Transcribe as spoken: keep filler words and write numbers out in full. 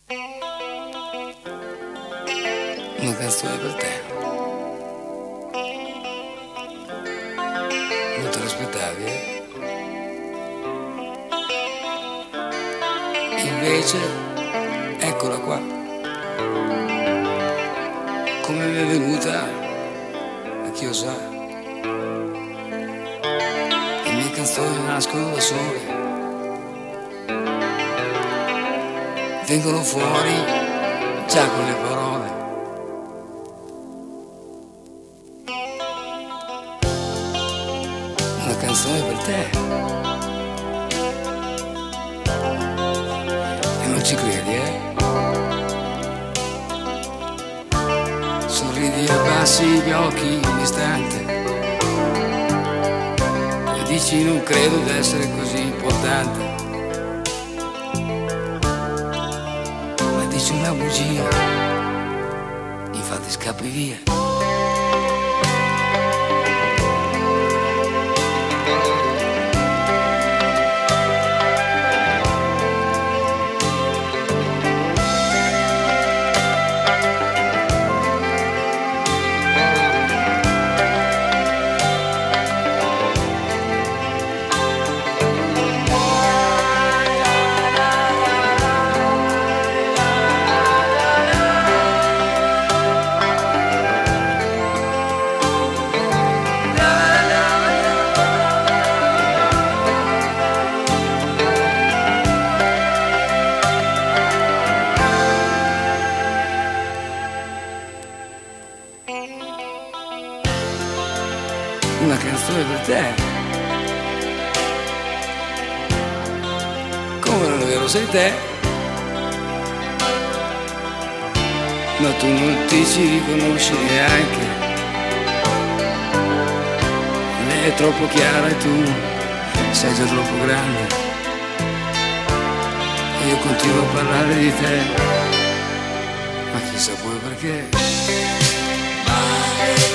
Una canzone per te. Non te l'aspettavi, eh? Invece, eccola qua. Come mi è venuta, a chi lo sa. Le mie canzoni nascono da sole, vengono fuori già con le parole. Una canzone per te. E non ci credi, eh? Sorridi e abbassi gli occhi un istante e dici non credo d'essere così importante, ma dici una bugia, infatti scappi via. Una canzone per te. Come non è vero, sei te, ma tu non ti ci riconosci neanche. Lei è troppo chiara e tu sei già troppo grande, e io continuo a parlare di te, ma chissà poi perché.